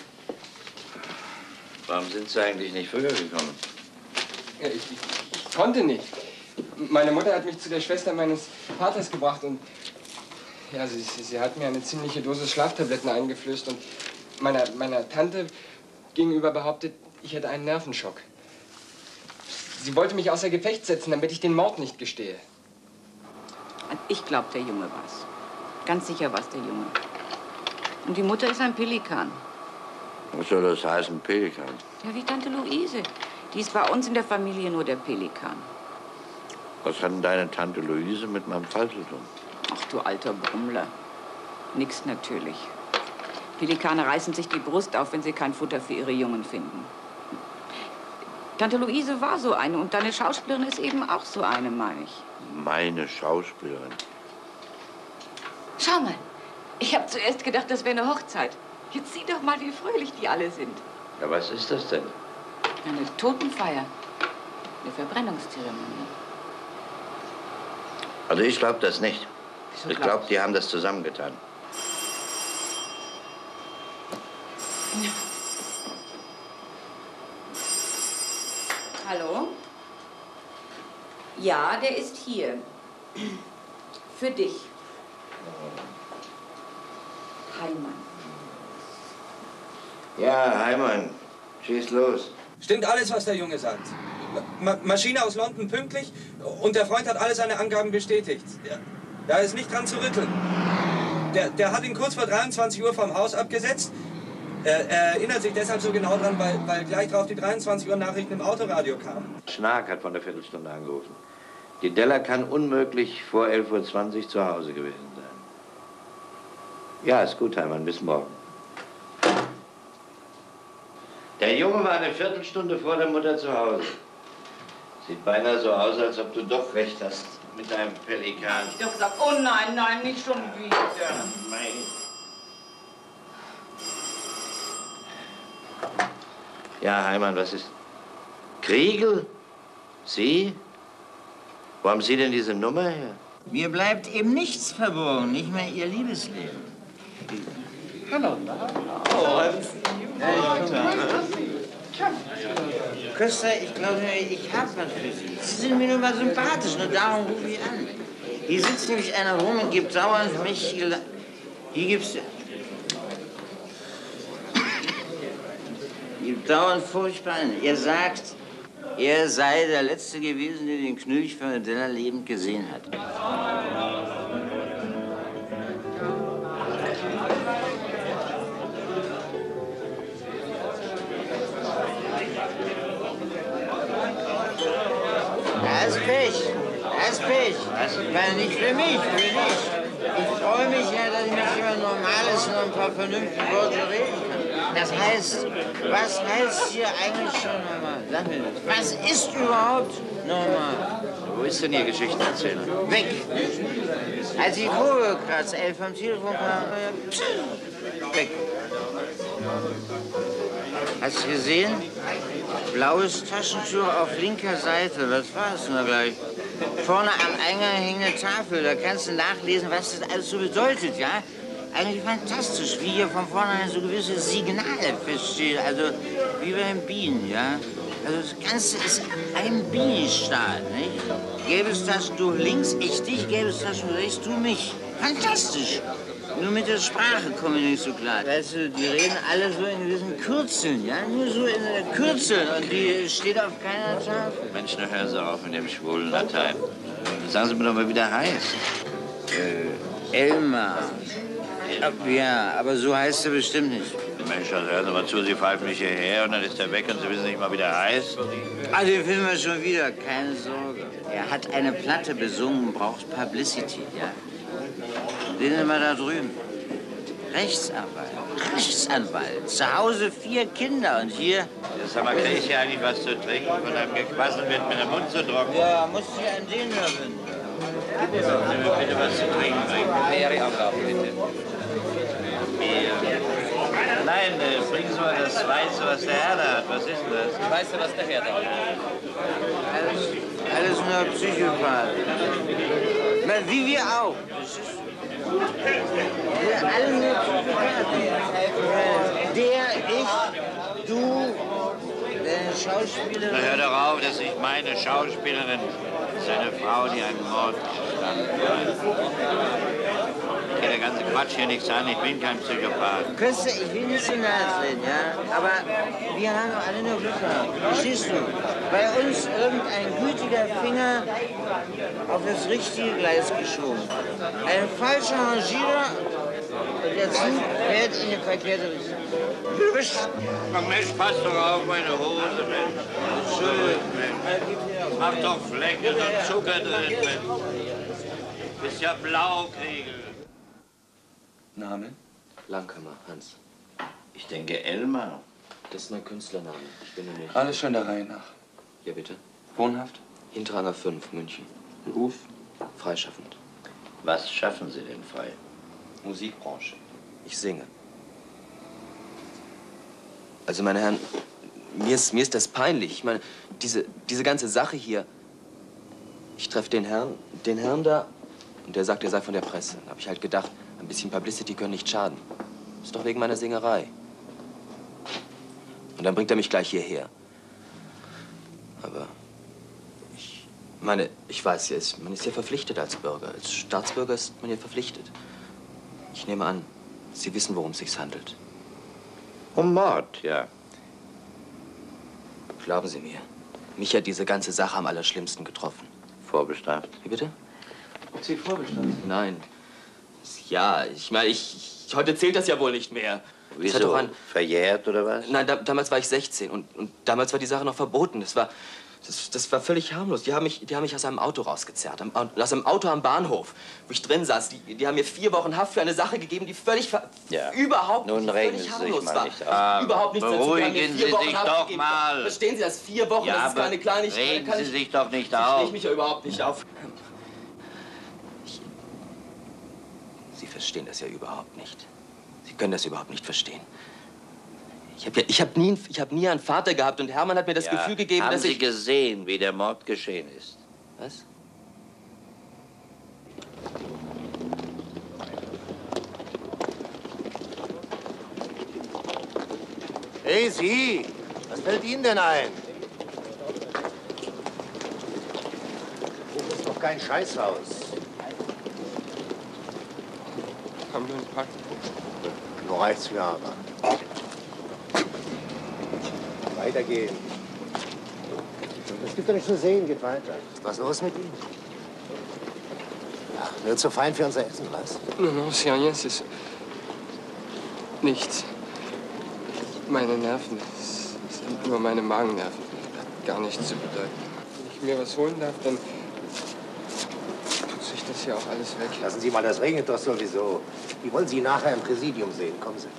Warum sind Sie eigentlich nicht früher gekommen? Ja, ich, ich, ich konnte nicht. Meine Mutter hat mich zu der Schwester meines Vaters gebracht und ja, sie, sie, sie hat mir eine ziemliche Dosis Schlaftabletten eingeflößt und meiner, meiner Tante gegenüber behauptet, ich hätte einen Nervenschock. Sie wollte mich außer Gefecht setzen, damit ich den Mord nicht gestehe. Ich glaube, der Junge war's. Ganz sicher war's der Junge. Und die Mutter ist ein Pelikan. Was soll das heißen, Pelikan? Ja, wie Tante Luise. Die ist bei uns in der Familie nur der Pelikan. Was hat denn deine Tante Luise mit meinem Fall zu tun? Ach, du alter Brummler. Nix natürlich. Pelikane reißen sich die Brust auf, wenn sie kein Futter für ihre Jungen finden. Tante Luise war so eine und deine Schauspielerin ist eben auch so eine, meine ich. Meine Schauspielerin? Schau mal, ich habe zuerst gedacht, das wäre eine Hochzeit. Jetzt sieh doch mal, wie fröhlich die alle sind. Ja, was ist das denn? Eine Totenfeier. Eine Verbrennungszeremonie. Also ich glaube das nicht. Wieso Ich glaube, die haben das zusammengetan. Ja. Hallo? Ja, der ist hier. Für dich. Heimann. Ja, Heimann, schieß los. Stimmt alles, was der Junge sagt. Ma Maschine aus London pünktlich und der Freund hat alle seine Angaben bestätigt. Ja, da ist nicht dran zu rütteln. Der, der hat ihn kurz vor dreiundzwanzig Uhr vom Haus abgesetzt. Er, er erinnert sich deshalb so genau dran, weil, weil gleich drauf die dreiundzwanzig Uhr Nachrichten im Autoradio kamen. Schnark hat von der Viertelstunde angerufen. Die Della kann unmöglich vor elf Uhr zwanzig zu Hause gewesen sein. Ja, ist gut, Heimann, bis morgen. Der Junge war eine Viertelstunde vor der Mutter zu Hause. Sieht beinahe so aus, als ob du doch recht hast mit deinem Pelikan. Ich hab gesagt, oh nein, nein, nicht schon wieder. Mein. Ja, Heimann, was ist? Kriegel? Sie? Wo haben Sie denn diese Nummer her? Mir bleibt eben nichts verborgen, nicht mehr Ihr Liebesleben. Hallo. Oh, Köster, ich glaube, ich habe was für Sie. Sie sind mir nur mal sympathisch, nur darum rufe ich an. Hier sitzt nämlich einer rum und gibt dauernd mich... Hier gibt's... gibt dauernd furchtbar an. Er sagt, er sei der Letzte gewesen, der den Knülch von der Della lebend gesehen hat. Das ist Pech. Das ist Pech. Weil nicht für mich, für dich. Ich freue mich ja, dass ich mit jemand Normales nur ein paar vernünftige Worte reden kann. Das heißt, was heißt hier eigentlich schon normal? Sag mir das. Was ist überhaupt normal? Wo ist denn Ihr Geschichtenerzähler? Weg! Als ich Kurve kratze, ey, vom Telefon kam, weg. Hast du gesehen? Blaues Taschentuch auf linker Seite, was war es denn da gleich? Vorne am Eingang hängt eine Tafel, da kannst du nachlesen, was das alles so bedeutet, ja? Eigentlich fantastisch, wie hier von vornherein so gewisse Signale feststehen, also wie beim Bienen, ja? Also das Ganze ist ein Bienenstaat, nicht? Gelbes Taschentuch links, ich dich, gelbes Taschentuch rechts, du mich. Fantastisch! Nur mit der Sprache komme ich nicht so klar. Weißt du, die reden alle so in gewissen Kürzeln, ja? Nur so in äh, Kürzeln und die steht auf keiner Tafel. Mensch, na hören Sie auf mit dem schwulen Latein. Sagen Sie mir doch mal, wie der heißt. Äh, Elmar. Ja, aber so heißt er bestimmt nicht. Mensch, also hören Sie mal zu, Sie pfeifen mich hierher und dann ist er weg und Sie wissen nicht mal, wie der heißt. Ah, den finden wir schon wieder, keine Sorge. Er hat eine Platte besungen, braucht Publicity, ja? Den sind wir da drüben. Rechtsanwalt. Rechtsanwalt. Zu Hause vier Kinder und hier... Sag mal, krieg ich hier eigentlich was zu trinken? Von einem Gequassel wird mir der Mund zu trocken. Ja, muss ich an den hören. Gib mir doch bitte was zu trinken bringen. Mehrere Angaben, bitte. Bier. Nein, äh, bringen Sie mal das Weiße, was der Herr da hat. Was ist denn das? Ich weiß ja, was der Herr da hat. Alles, alles nur Psychopath. Na, wie wir auch. Wir alle nur Psychopathen. Der, ich, du, deine Schauspielerin. Na, hör doch auf, das ist nicht meine Schauspielerin. Das ist eine Frau, die einen Mord gestanden hat. Geht der ganze Quatsch hier nichts an, ich bin kein Psychopath. Köster, ich will nicht so nahe treten, ja? Aber wir haben doch alle nur Glück gehabt. Verstehst du? Bei uns irgendein gütiger Finger auf das richtige Gleis geschoben. Ein falscher Rangierer und der Zug fährt in die verkehrte Richtung. Ach Mensch, pass doch auf meine Hose, Mensch. Entschuldigung, Mensch. Mach doch Flecken und Zucker drin, Mensch. Bist ja Blaukriegel. Name? Langhammer, Hans. Ich denke Elmar. Das ist mein Künstlername. Ich bin nämlich... Alles schon der Reihe nach. Ja, bitte? Wohnhaft? Hintranger fünf, München. Beruf? Freischaffend. Was schaffen Sie denn frei? Musikbranche. Ich singe. Also, meine Herren, mir ist, mir ist das peinlich. Ich meine, diese, diese ganze Sache hier. Ich treffe den Herrn, den Herrn da und der sagt, er sei von der Presse. Da habe ich halt gedacht, ein bisschen Publicity können nicht schaden. Ist doch wegen meiner Singerei. Und dann bringt er mich gleich hierher. Aber ich meine, ich weiß ja, man ist ja verpflichtet als Bürger. Als Staatsbürger ist man ja verpflichtet. Ich nehme an, Sie wissen, worum es sich handelt. Um Mord, ja. Glauben Sie mir, mich hat diese ganze Sache am allerschlimmsten getroffen. Vorbestraft? Wie bitte? Sie vorbestraft? Nein. Ja, ich meine, ich, ich, heute zählt das ja wohl nicht mehr. Wieso? Das hat doch an, Verjährt oder was? Nein, da, damals war ich sechzehn und, und damals war die Sache noch verboten. Das war, das, das war völlig harmlos. Die haben, mich, die haben mich aus einem Auto rausgezerrt, am, aus einem Auto am Bahnhof, wo ich drin saß. Die, die haben mir vier Wochen Haft für eine Sache gegeben, die völlig, ja. überhaupt Nun nicht, regen völlig Sie harmlos sich mal war. nicht auf. Überhaupt nichts dazu. Die haben mir Beruhigen vier Sie Wochen sich Haft doch gegeben. mal. Verstehen Sie das? Vier Wochen, Ja, das ist aber keine Kleinigkeit. regen Kann Sie ich, sich doch nicht ich auf. Ich reg mich ja überhaupt nicht auf. Ich, Sie verstehen das ja überhaupt nicht. Sie können das überhaupt nicht verstehen. Ich habe ja, ich hab nie, ich hab nie einen Vater gehabt und Hermann hat mir das Ja, Gefühl gegeben, haben dass Sie ich... gesehen, wie der Mord geschehen ist? Was? Hey, Sie! Was fällt Ihnen denn ein? Das ist doch kein Scheißhaus. Haben wir einen Pakt? Nur reicht's mir aber. Weitergehen. Das gibt doch nichts zu sehen, geht weiter. Was ist los mit Ihnen? Ja, wird zu fein für unser Essen, was? Non, non, c'est rien, c'est... Nichts. Meine Nerven, es sind nur meine Magennerven. Das hat gar nichts zu bedeuten. ich mir was holen darf, dann tut sich das hier auch alles weg. Lassen Sie mal, das regnet doch sowieso. Die wollen Sie nachher im Präsidium sehen. Kommen Sie.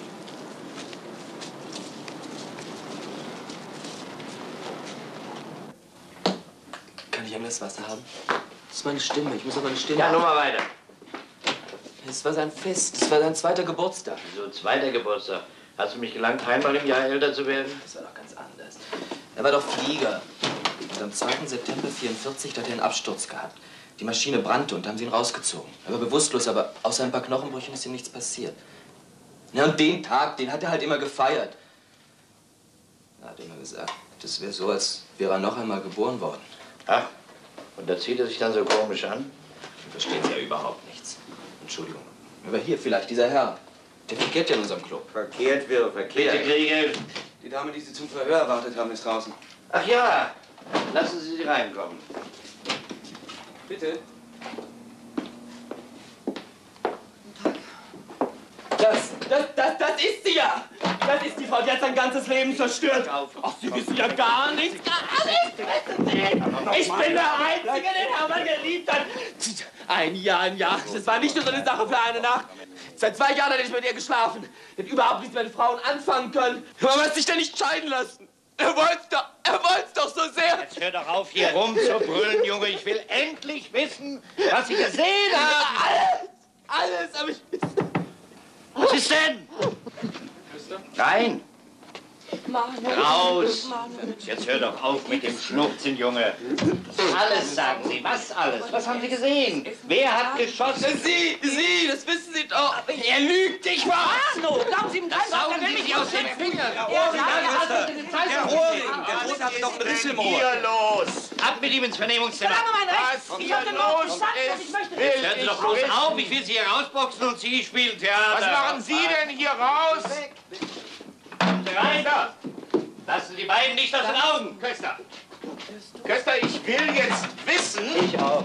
Kann ich ein Glas Wasser haben? Das ist meine Stimme. Ich muss auf meine Stimme. Ja, nur mal weiter. Es war sein Fest. Es war sein zweiter Geburtstag. Wieso zweiter Geburtstag? Hast du mich gelangt, einmal im Jahr älter zu werden? Das war doch ganz anders. Er war doch Flieger. Und am zweiten September vierundvierzig hat er einen Absturz gehabt. Die Maschine brannte und da haben sie ihn rausgezogen. Er war bewusstlos, aber außer ein paar Knochenbrüchen ist ihm nichts passiert. Ja, und den Tag, den hat er halt immer gefeiert. Er hat immer gesagt, das wäre so, als wäre er noch einmal geboren worden. Ach, und da zieht er sich dann so komisch an? Sie verstehen Sie ja überhaupt nichts. Entschuldigung. Aber hier vielleicht, dieser Herr. Der verkehrt ja in unserem Club. Verkehrt will, verkehrt. Bitte, Kriegel. Die Dame, die Sie zum Verhör erwartet haben, ist draußen. Ach ja, lassen Sie sie reinkommen. Bitte. Das, das, das, das ist sie ja! Das ist die Frau, die hat sein ganzes Leben zerstört. Ach, Sie wissen ja gar nichts. Gar nichts wissen Sie! Ich bin der Einzige, den Hermann geliebt hat. Ein Jahr, ein Jahr. Das war nicht nur so eine Sache für eine Nacht. Seit zwei Jahren hat er nicht mit ihr geschlafen. Er hat überhaupt nichts mit Frauen anfangen können. Warum hat sich denn nicht scheiden lassen? Er wollt's doch, er wollt's doch so sehr. Jetzt hör doch auf, hier rum zu brüllen, Junge. Ich will endlich wissen, was Sie gesehen haben. Alles, alles, aber ich... Was ist denn? Rein! Raus! Jetzt hör doch auf mit dem Schluchzen, Junge. Alles, sagen Sie. Was alles? Was haben Sie gesehen? Wer hat geschossen? Sie, Sie, das wissen Sie doch. Er lügt, ich war. No, glauben Sie ihm das saugen Sie sich aus den Fingern. Herr Ohrring, Herr Ohrring, der Tote hatte doch einen Riss im Ohr. Hier los! Ab mit ihm ins Vernehmungszimmer. Was hier los ist, will Hören Sie doch bloß auf, ich will Sie hier rausboxen und Sie spielen Theater. Was machen Sie denn hier raus? Kommen Sie rein da! Lassen Sie die beiden nicht aus den Augen! Köster! Köster, ich will jetzt wissen... Ich auch.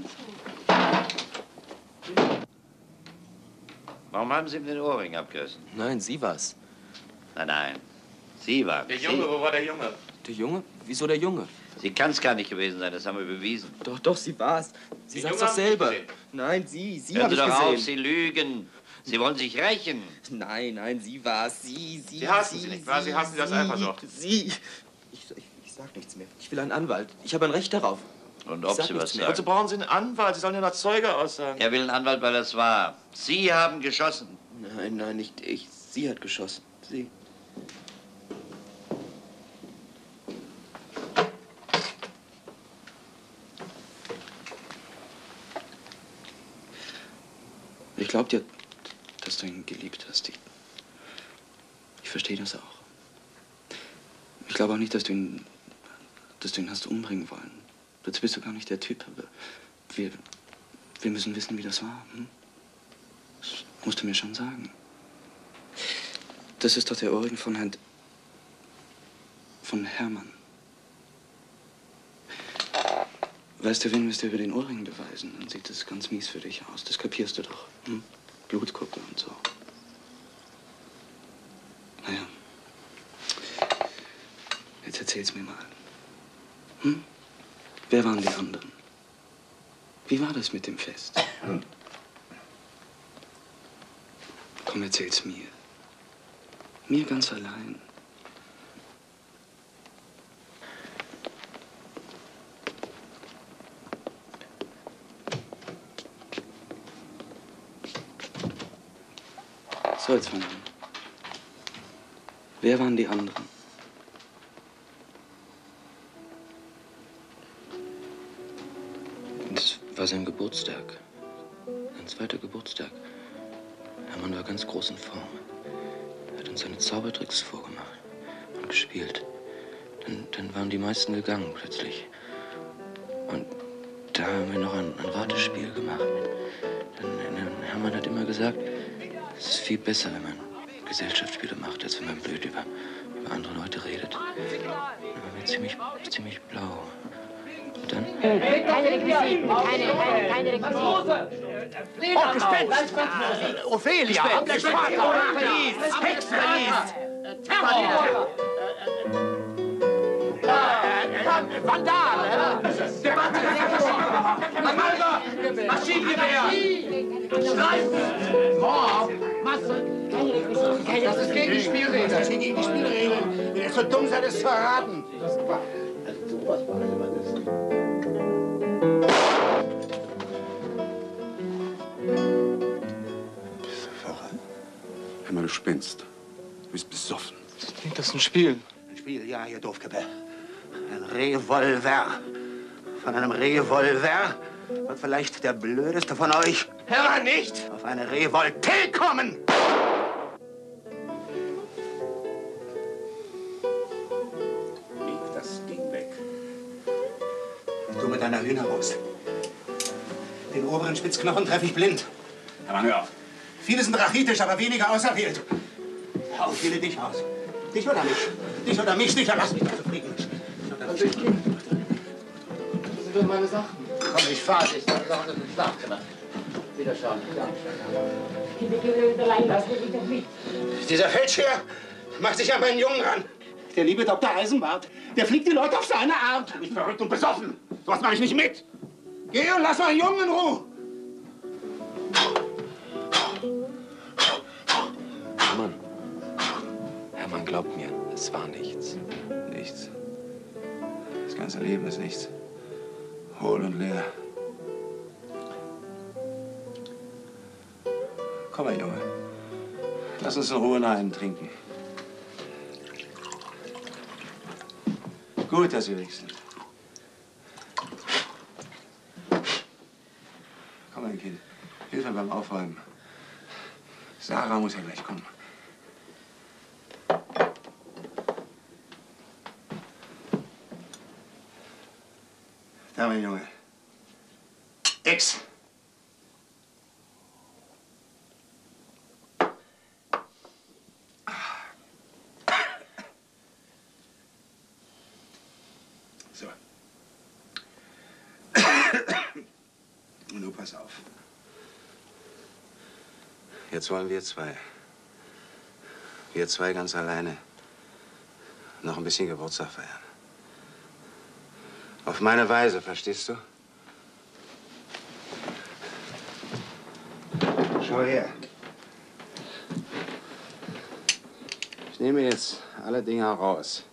Warum haben Sie ihm den Ohrring abgerissen? Nein, sie war's. Nein, nein. Sie waren. Der Junge, wo war der Junge? Der Junge? Wieso der Junge? Sie kann es gar nicht gewesen sein, das haben wir bewiesen. Doch, doch, sie war's. Sie sagt's doch selber. Nein, sie, sie Hören hab Sie ich doch gesehen. auf, Sie lügen. Sie wollen sich rächen. Nein, nein, sie war's. Sie, sie, Sie hassen sie, sie nicht, wahr? Sie hassen sie aus Eifersucht. Sie. Ich, ich, ich sag nichts mehr. Ich will einen Anwalt. Ich habe ein Recht darauf. Und ob sag Sie nichts was mehr. sagen? Also brauchen Sie einen Anwalt, Sie sollen ja als Zeuge aussagen. Er will einen Anwalt, weil das war. Sie haben geschossen. Nein, nein, nicht ich. Sie hat geschossen. Sie. Ich glaub dir, dass du ihn geliebt hast. Ich, ich verstehe das auch. Ich glaube auch nicht, dass du ihn, dass du ihn hast umbringen wollen. Dazu bist du gar nicht der Typ. Aber wir, wir müssen wissen, wie das war. Hm? Das musst du mir schon sagen. Das ist doch der Ohrring von Herrn... von Hermann. Weißt du, wenn wir es dir über den Ohrring beweisen, dann sieht das ganz mies für dich aus. Das kapierst du doch. Hm? Blutgruppe und so. Naja. Jetzt erzähl's mir mal. Hm? Wer waren die anderen? Wie war das mit dem Fest? Komm, erzähl's mir. Mir ganz allein. So, jetzt fangen wir an. Wer waren die anderen? Es war sein Geburtstag. Sein zweiter Geburtstag. Hermann war ganz groß in Form. Er hat uns seine Zaubertricks vorgemacht und gespielt. Dann, dann waren die meisten gegangen plötzlich. Und da haben wir noch ein, ein Ratespiel gemacht. Dann, dann, Hermann hat immer gesagt, es ist viel besser, wenn man Gesellschaftsspiele macht, als wenn man blöd über, über andere Leute redet. Dann waren wir ziemlich, ziemlich blau. Und dann... Keine Requisiten, keine, keine, keine Requisiten. Oh, Gespenst! Ophelia! Verlies! Hex verlies! Terror! Vandal! Revolver! Maschinengewehr! Streifen! Mord! Masse! Das ist gegen die Spielregeln. Das ist gegen die Spielregeln. Ihr so dumm seid, es zu erraten. Das war... Also sowas war das. Bist du verrückt? Hör mal, du spinnst. Du bist besoffen. Klingt das ein Spiel? Ein Spiel, ja, ihr Doofköppe. Ein Revolver. Von einem Revolver wird vielleicht der Blödeste von euch Hör nicht! auf eine Revolte kommen! Leg das Ding weg. Du mit deiner Hühnerbrust. Den oberen Spitzknochen treffe ich blind. Aber hör auf. Viele sind rachitisch, aber weniger auserwählt. Hör auf, wähle dich aus. Dich oder mich? Dich oder mich? Dich, lass mich doch zufrieden. Also ich gehe. Das sind doch meine Sachen. Komm, ich fahr dich. Deine Sachen sind im Schlafzimmer. Wieder schauen. Kinder, geh wieder wieder rein, lass mich nicht mit. Dieser Feldscheer macht sich an meinen Jungen ran. Der liebe Doktor Eisenbart, der fliegt die Leute auf seine Art. Nicht verrückt und besoffen. Sowas mache ich nicht mit. Geh und lass meinen Jungen in Ruhe. Hermann. Hermann, glaubt mir, es war nichts. Nichts. Das ganze Leben ist nichts. Hohl und leer. Komm mal, Junge. Lass uns in Ruhe nach einem trinken. Gut, dass wir weg sind. Komm, mein Kind. Hilf mir beim Aufräumen. Sarah muss ja gleich kommen. Da, mein Junge. Ex. So. Und nun pass auf. Jetzt wollen wir zwei. Wir zwei ganz alleine noch ein bisschen Geburtstag feiern. Auf meine Weise, verstehst du? Schau her. Ich nehme jetzt alle Dinger raus.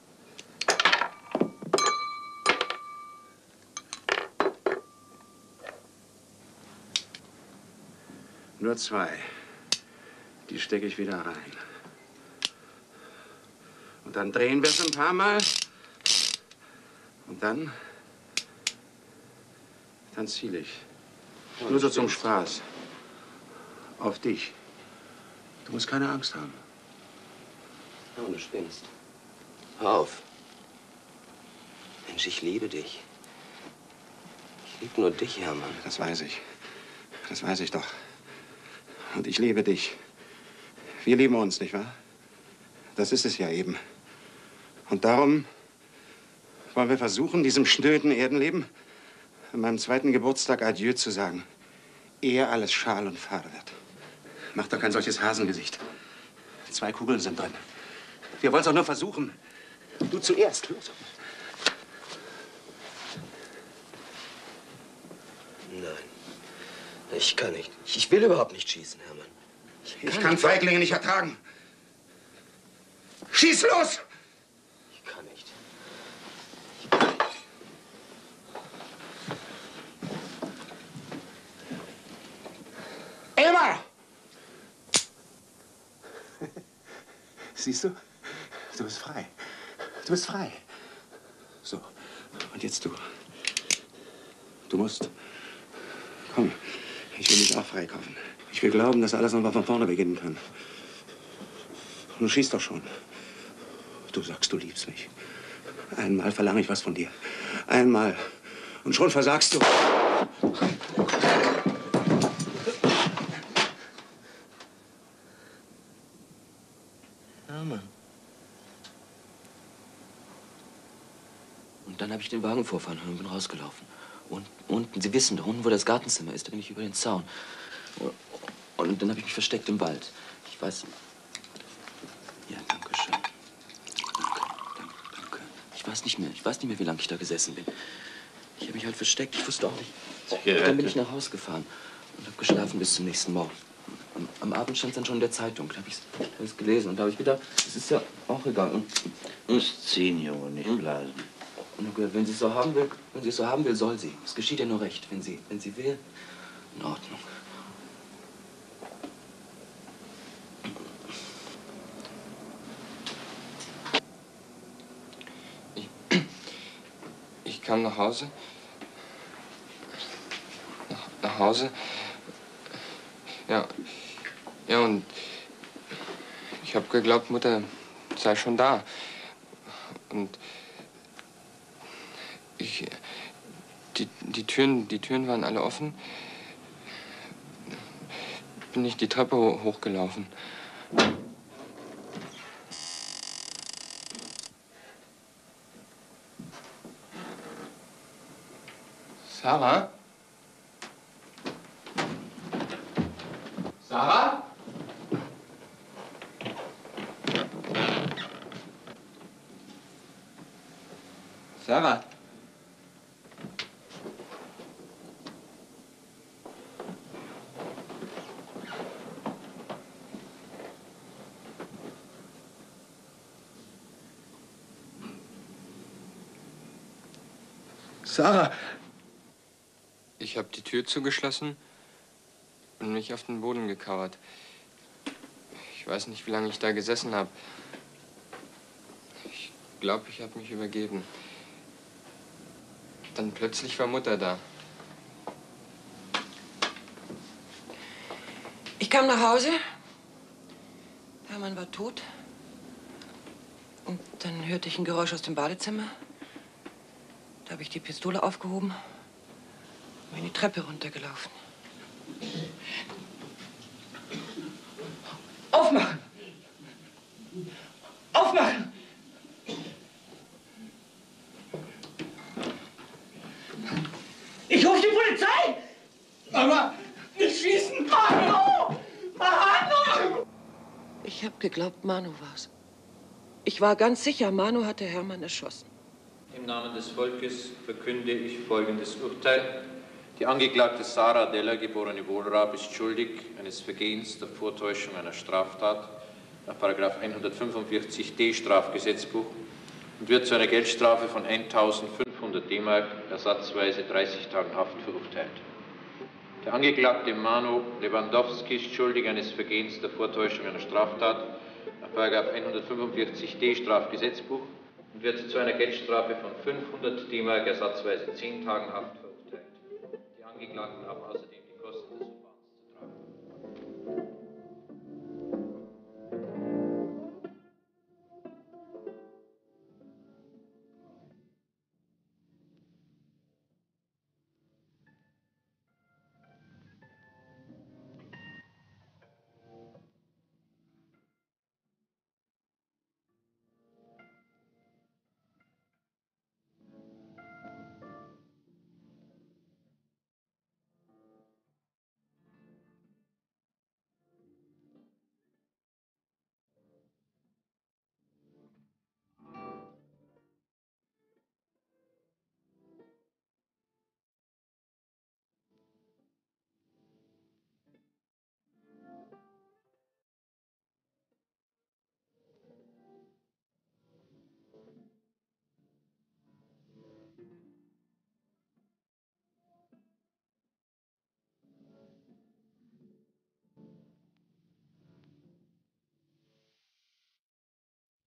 Nur zwei. Die stecke ich wieder rein. Und dann drehen wir es ein paar Mal. Und dann... Dann ziele ich. Nur so zum Spaß. Auf dich. Du musst keine Angst haben. Ja, und du spinnst. Hör auf. Mensch, ich liebe dich. Ich liebe nur dich, Hermann. Das weiß ich. Das weiß ich doch. Und ich liebe dich. Wir lieben uns, nicht wahr? Das ist es ja eben. Und darum wollen wir versuchen, diesem schnöden Erdenleben an meinem zweiten Geburtstag Adieu zu sagen. Ehe alles schal und fade wird. Mach doch kein solches Hasengesicht. Zwei Kugeln sind drin. Wir wollen es doch nur versuchen. Du zuerst. Los. Nein. Ich kann nicht. Ich will überhaupt nicht schießen, Hermann. Ich kann, Ich kann Feiglinge nicht ertragen. Schieß los! Ich kann nicht. Elmar! Siehst du? Du bist frei. Du bist frei. So, und jetzt du. Du musst. Komm, ich will mich auch freikaufen. Ich will glauben, dass alles noch mal von vorne beginnen kann. Du schießt doch schon. Du sagst, du liebst mich. Einmal verlange ich was von dir. Einmal. Und schon versagst du. Hermann. Und dann habe ich den Wagen vorfahren hören und bin rausgelaufen. Und unten, Sie wissen doch, unten, wo das Gartenzimmer ist, da bin ich über den Zaun. Und dann habe ich mich versteckt im Wald. Ich weiß... Ja, danke schön. Danke, danke, danke. Ich weiß nicht mehr, ich weiß nicht mehr, wie lange ich da gesessen bin. Ich habe mich halt versteckt. Ich wusste auch nicht. Zigarette. Dann bin ich nach Hause gefahren und habe geschlafen bis zum nächsten Morgen. Am, am Abend stand es dann schon in der Zeitung. Da habe ich es gelesen und da habe ich gedacht, es ist ja auch egal. Und, Du musst ziehen, Junge, nicht blasen. Und hab gedacht, wenn sie es so haben will, wenn sie es so haben will, soll sie. Es geschieht ja nur recht, wenn sie, wenn sie will. In Ordnung. Ich, ich kam nach Hause. Nach, nach Hause. Ja. Ja, und ich habe geglaubt, Mutter sei schon da. Und ich, die, die Türen, die Türen waren alle offen. Bin ich die Treppe ho hochgelaufen. Sarah? Sarah? Sarah? Sarah! Ich habe die Tür zugeschlossen und mich auf den Boden gekauert. Ich weiß nicht, wie lange ich da gesessen habe. Ich glaube, ich habe mich übergeben. Dann plötzlich war Mutter da. Ich kam nach Hause. Hermann war tot. Und dann hörte ich ein Geräusch aus dem Badezimmer. Da habe ich die Pistole aufgehoben und bin die Treppe runtergelaufen. Aufmachen! Aufmachen! Ich rufe die Polizei! Aber nicht schießen! Manu! Manu! Ich habe geglaubt, Manu war's. Ich war ganz sicher, Manu hatte Hermann erschossen. Im Namen des Volkes verkünde ich folgendes Urteil. Die Angeklagte Sarah Deller, geborene Wohlrab, ist schuldig eines Vergehens der Vortäuschung einer Straftat nach Paragraph hundertfünfundvierzig d Strafgesetzbuch und wird zu einer Geldstrafe von eintausendfünfhundert D-Mark, ersatzweise dreißig Tagen Haft, verurteilt. Der Angeklagte Manu Lewandowski ist schuldig eines Vergehens der Vortäuschung einer Straftat nach Paragraph hundertfünfundvierzig d Strafgesetzbuch und wird zu einer Geldstrafe von fünfhundert D-Mark, ersatzweise zehn Tagen Haft, verurteilt. Die Angeklagten haben außerdem